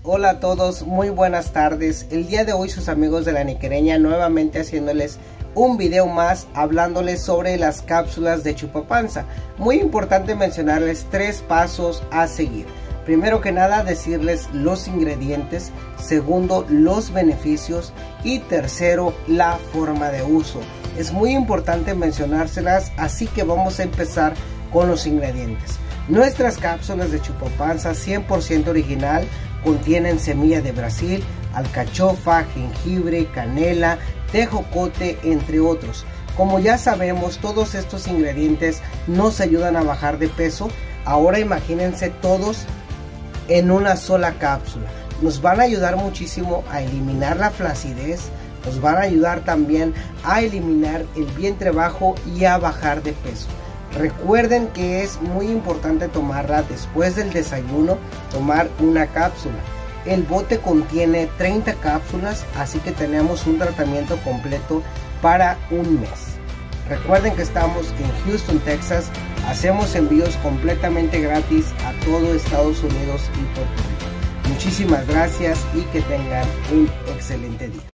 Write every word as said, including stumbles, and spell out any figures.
Hola a todos, muy buenas tardes. El día de hoy sus amigos de la Niquereña nuevamente haciéndoles un video más hablándoles sobre las cápsulas de chupapanza. Muy importante mencionarles tres pasos a seguir. Primero que nada decirles los ingredientes, segundo los beneficios y tercero la forma de uso. Es muy importante mencionárselas, así que vamos a empezar con los ingredientes. Nuestras cápsulas de chupapanza cien por ciento original contienen semilla de Brasil, alcachofa, jengibre, canela, tejocote, entre otros. Como ya sabemos, todos estos ingredientes nos ayudan a bajar de peso. Ahora imagínense todos en una sola cápsula. Nos van a ayudar muchísimo a eliminar la flacidez, nos van a ayudar también a eliminar el vientre bajo y a bajar de peso. Recuerden que es muy importante tomarla después del desayuno, tomar una cápsula. El bote contiene treinta cápsulas, así que tenemos un tratamiento completo para un mes. Recuerden que estamos en Houston, Texas. Hacemos envíos completamente gratis a todo Estados Unidos y Puerto Rico. Muchísimas gracias y que tengan un excelente día.